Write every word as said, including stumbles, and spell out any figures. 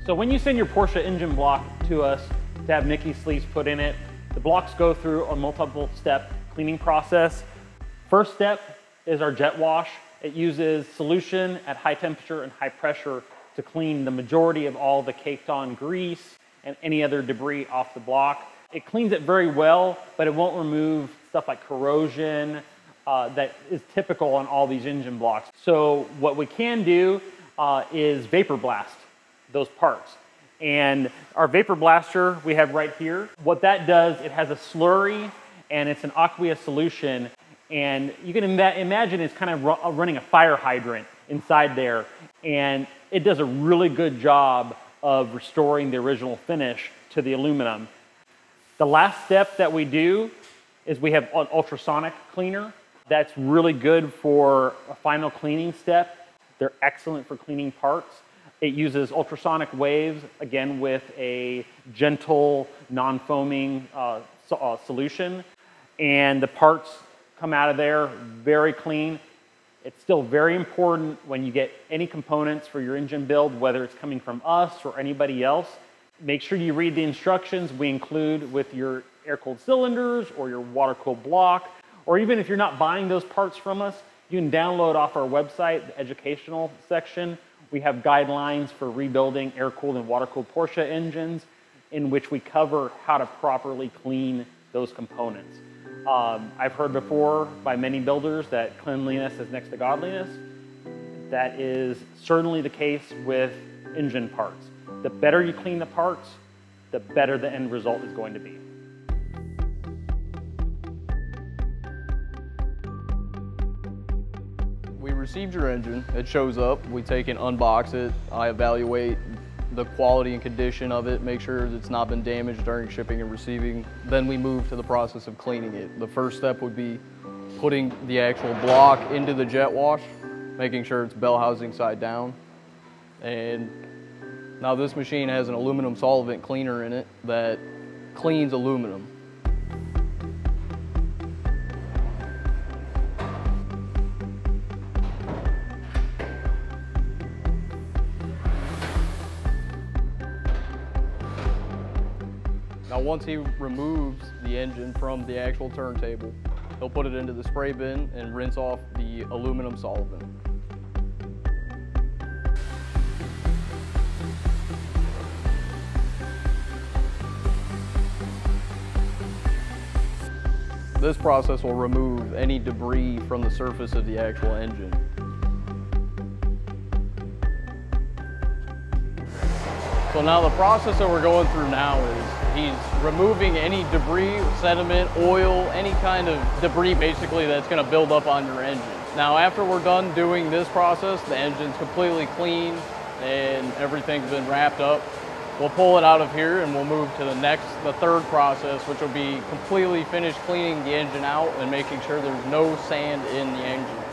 So when you send your Porsche engine block to us to have Mickey sleeves put in it, the blocks go through a multiple step cleaning process. First step is our jet wash. It uses solution at high temperature and high pressure to clean the majority of all the caked on grease and any other debris off the block. It cleans it very well, but it won't remove stuff like corrosion uh, that is typical on all these engine blocks. So what we can do uh, is vapor blast those parts. And our vapor blaster we have right here. What that does, it has a slurry and it's an aqueous solution. And you can ima imagine it's kind of ru running a fire hydrant inside there. And it does a really good job of restoring the original finish to the aluminum. The last step that we do is we have an ultrasonic cleaner. That's really good for a final cleaning step. They're excellent for cleaning parts. It uses ultrasonic waves, again, with a gentle, non-foaming uh, so, uh, solution. And the parts come out of there very clean. It's still very important when you get any components for your engine build, whether it's coming from us or anybody else, make sure you read the instructions we include with your air-cooled cylinders or your water-cooled block, or even if you're not buying those parts from us, you can download off our website, the educational section. We have guidelines for rebuilding air-cooled and water-cooled Porsche engines in which we cover how to properly clean those components. Um, I've heard before by many builders that cleanliness is next to godliness. That is certainly the case with engine parts. The better you clean the parts, the better the end result is going to be. We received your engine, it shows up, we take and unbox it, I evaluate the quality and condition of it, make sure it's not been damaged during shipping and receiving. Then we move to the process of cleaning it. The first step would be putting the actual block into the jet wash, making sure it's bell housing side down. And now this machine has an aluminum solvent cleaner in it that cleans aluminum. Now once he removes the engine from the actual turntable, he'll put it into the spray bin and rinse off the aluminum solvent. This process will remove any debris from the surface of the actual engine. So now the process that we're going through now is he's removing any debris, sediment, oil, any kind of debris basically that's going to build up on your engine. Now after we're done doing this process, the engine's completely clean and everything's been wrapped up. We'll pull it out of here and we'll move to the next, the third process, which will be completely finished cleaning the engine out and making sure there's no sand in the engine.